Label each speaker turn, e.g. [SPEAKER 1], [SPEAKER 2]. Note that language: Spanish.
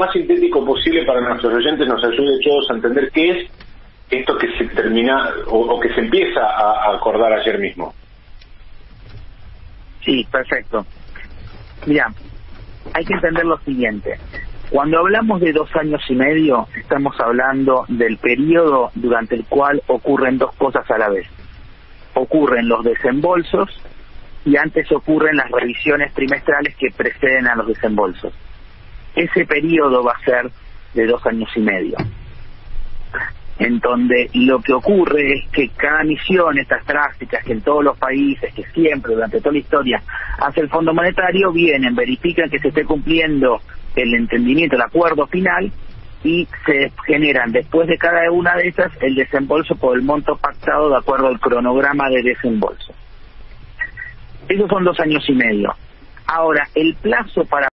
[SPEAKER 1] más sintético posible para nuestros oyentes nos ayude a todos a entender qué es esto que se termina o que se empieza a acordar ayer mismo.
[SPEAKER 2] Sí, perfecto. Mira, hay que entender lo siguiente. Cuando hablamos de 2 años y medio, estamos hablando del periodo durante el cual ocurren dos cosas a la vez. Ocurren los desembolsos y antes ocurren las revisiones trimestrales que preceden a los desembolsos. Ese periodo va a ser de 2 años y medio, en donde lo que ocurre es que cada misión, estas prácticas que en todos los países, que siempre durante toda la historia hace el Fondo Monetario, vienen, verifican que se esté cumpliendo el entendimiento, el acuerdo final, y se generan después de cada una de esas el desembolso por el monto pactado de acuerdo al cronograma de desembolso. Esos son 2 años y medio. Ahora, el plazo para